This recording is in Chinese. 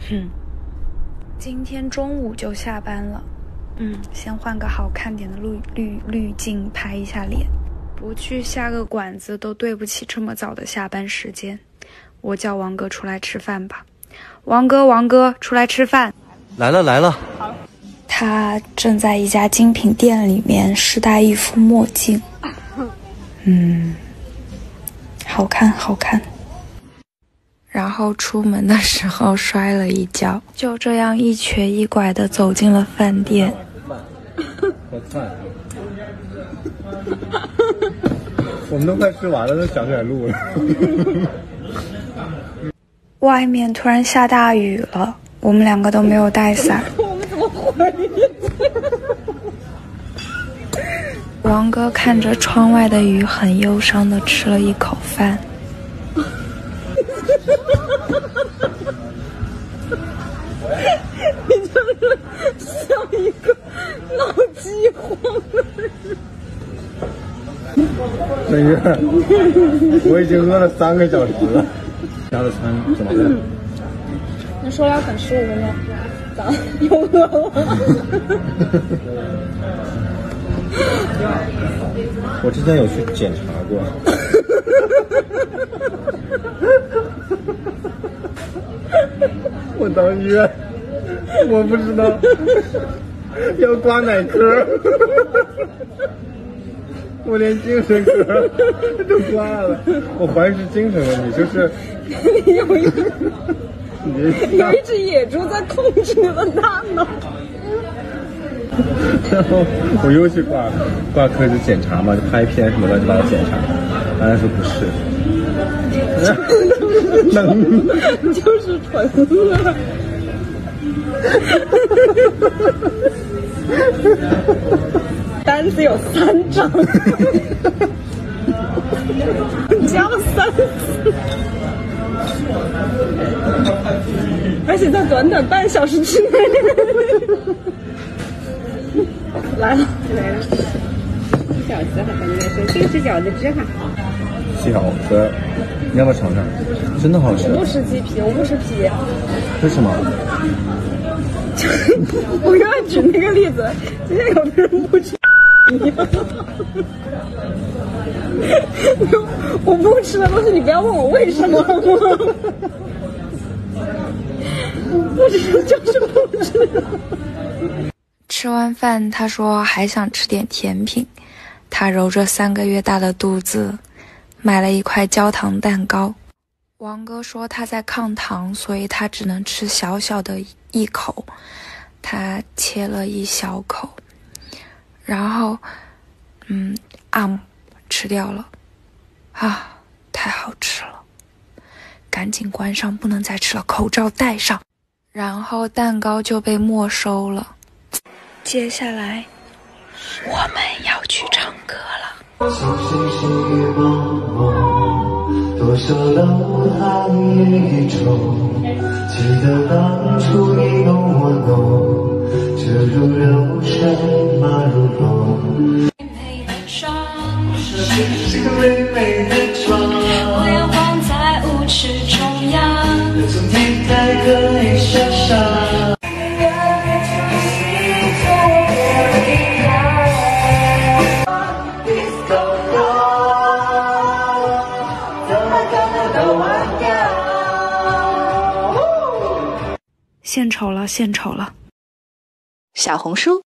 今天中午就下班了。先换个好看点的滤镜拍一下脸，不去下个馆子都对不起这么早的下班时间。我叫王哥出来吃饭吧。王哥出来吃饭。 来了。 好。他正在一家精品店里面试戴一副墨镜。好看。然后出门的时候摔了一跤，就这样一瘸一拐地走进了饭店。 我们都快吃完了，都想起来录了。 外面突然下大雨了，我们两个都没有带伞。 我们怎么回去？ 王哥看着窗外的雨，很忧伤地吃了一口饭。 你就是像一个闹饥荒的人。 沈月，我已经饿了3个小时了。家的餐怎么样？ 你说要等15分钟，咋又饿了？ 我之前有去检查过。我到医院，我不知道要挂哪科，我连精神科都挂了。我怀疑是精神问题，就是你有一只野猪在控制你的大脑。 然后我又去挂科就检查嘛，就拍片什么乱七八糟检查，当然说不是。 就是纯饿。单子有3张，加了3次，而且在短短半小时之内。来了， 饺子哈，咱们来说，这个是饺子汁哈。 饺子，你要不要尝尝？真的好吃。 我不吃鸡皮，我不吃皮。 为什么？ 我刚才举那个例子，今天有的人不吃皮。我不吃的东西，你不要问我为什么。不吃就是不吃。 吃完饭，他说还想吃点甜品。他揉着3个月大的肚子，买了一块焦糖蛋糕。王哥说他在抗糖，所以他只能吃小小的一口。他切了一小口，然后吃掉了。太好吃了，赶紧关上，不能再吃了，口罩戴上。然后蛋糕就被没收了。接下来我们要去唱歌了。 星星星月茫茫，多少楼台夜中，记得当初你侬我侬，车如流水马如龙。是个美美的妆， 我要放在舞池中央， 从天台可以想象。 献丑了。 小红书